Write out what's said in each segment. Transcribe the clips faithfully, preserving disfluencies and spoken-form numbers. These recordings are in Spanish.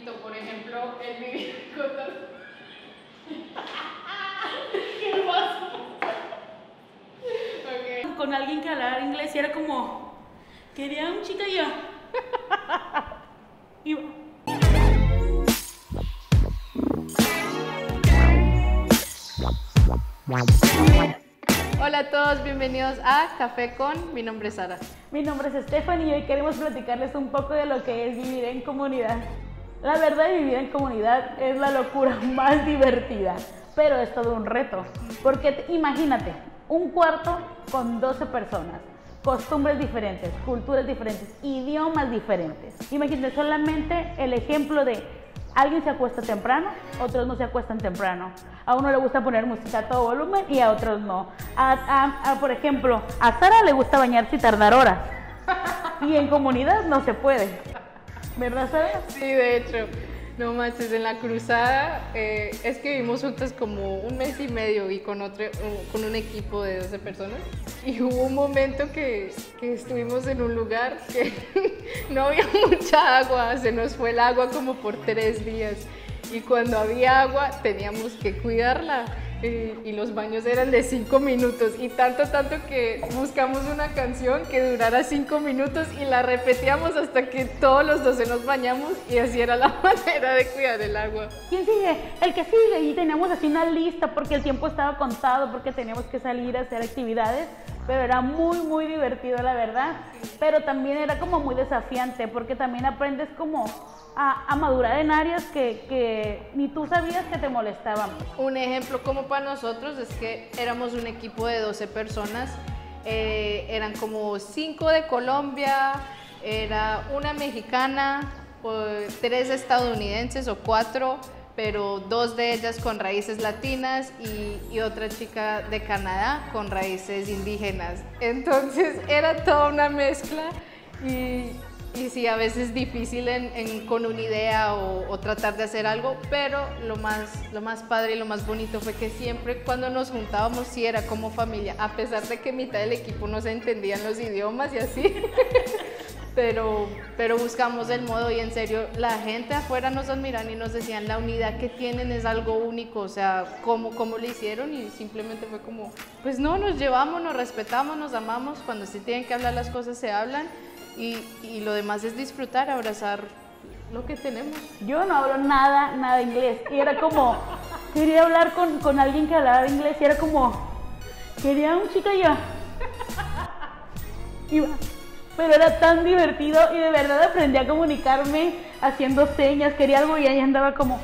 Por ejemplo, el vivir con dos... ¿Qué pasó? Okay. Con alguien que hablara inglés y era como... Quería un chica y yo. Y... Hola a todos, bienvenidos a Café con, mi nombre es Sara. Mi nombre es Stephanie y hoy queremos platicarles un poco de lo que es vivir en comunidad. La verdad, vivir en comunidad es la locura más divertida, pero es todo un reto, porque imagínate, un cuarto con doce personas, costumbres diferentes, culturas diferentes, idiomas diferentes. Imagínate solamente el ejemplo de alguien se acuesta temprano, otros no se acuestan temprano. A uno le gusta poner música a todo volumen y a otros no. A, a, a, por ejemplo, a Sara le gusta bañarse y tardar horas. Y en comunidad no se puede. ¿Verdad, Sara? Sí, de hecho. No manches, en la cruzada eh, es que vivimos juntas como un mes y medio y con, otro, con un equipo de doce personas. Y hubo un momento que, que estuvimos en un lugar que no había mucha agua, se nos fue el agua como por tres días. Y cuando había agua teníamos que cuidarla. Eh, y los baños eran de cinco minutos y tanto, tanto que buscamos una canción que durara cinco minutos y la repetíamos hasta que todos los doce nos bañamos y así era la manera de cuidar el agua. ¿Quién sigue? El que sigue, y teníamos así una lista porque el tiempo estaba contado, porque teníamos que salir a hacer actividades, pero era muy, muy divertido, la verdad, pero también era como muy desafiante porque también aprendes como A, a madurar en áreas que, que ni tú sabías que te molestaban. Un ejemplo como para nosotros es que éramos un equipo de doce personas, eh, eran como cinco de Colombia, era una mexicana, pues, tres estadounidenses o cuatro, pero dos de ellas con raíces latinas y, y otra chica de Canadá con raíces indígenas. Entonces era toda una mezcla y... Y sí, a veces difícil en, en, con una idea o, o tratar de hacer algo, pero lo más, lo más padre y lo más bonito fue que siempre cuando nos juntábamos sí era como familia, a pesar de que mitad del equipo no se entendían los idiomas y así, pero, pero buscamos el modo y en serio la gente afuera nos admiran y nos decían la unidad que tienen es algo único, o sea, cómo, cómo lo hicieron y simplemente fue como, pues no, nos llevamos, nos respetamos, nos amamos, cuando se tienen que hablar las cosas se hablan. Y, y lo demás es disfrutar, abrazar lo que tenemos. Yo no hablo nada, nada de inglés. Y era como, quería hablar con, con alguien que hablara inglés y era como, quería un chico y yo. Iba. Pero era tan divertido y de verdad aprendí a comunicarme haciendo señas, quería algo y ahí andaba como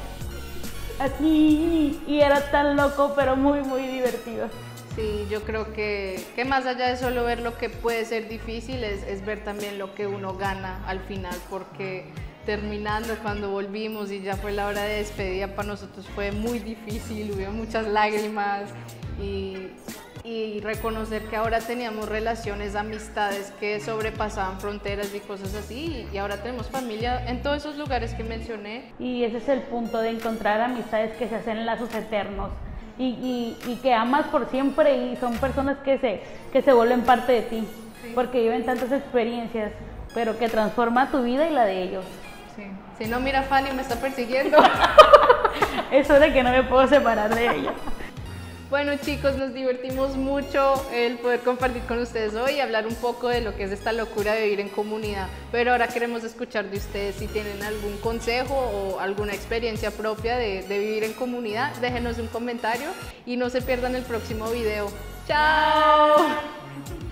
así. Y era tan loco, pero muy, muy divertido. Sí, yo creo que, que más allá de solo ver lo que puede ser difícil, es, es ver también lo que uno gana al final, porque terminando, cuando volvimos y ya fue la hora de despedida, para nosotros fue muy difícil, hubo muchas lágrimas y, y reconocer que ahora teníamos relaciones, amistades que sobrepasaban fronteras y cosas así, y, y ahora tenemos familia en todos esos lugares que mencioné. Y ese es el punto de encontrar amistades que se hacen lazos eternos. Y, y, y que amas por siempre y son personas que se, que se vuelven parte de ti, sí. Porque viven tantas experiencias, pero que transforma tu vida y la de ellos. Sí. Si no, mira, Fanny me está persiguiendo. Eso de que no me puedo separar de ella. Bueno, chicos, nos divertimos mucho el poder compartir con ustedes hoy y hablar un poco de lo que es esta locura de vivir en comunidad. Pero ahora queremos escuchar de ustedes si tienen algún consejo o alguna experiencia propia de, de vivir en comunidad. Déjenos un comentario y no se pierdan el próximo video. ¡Chao!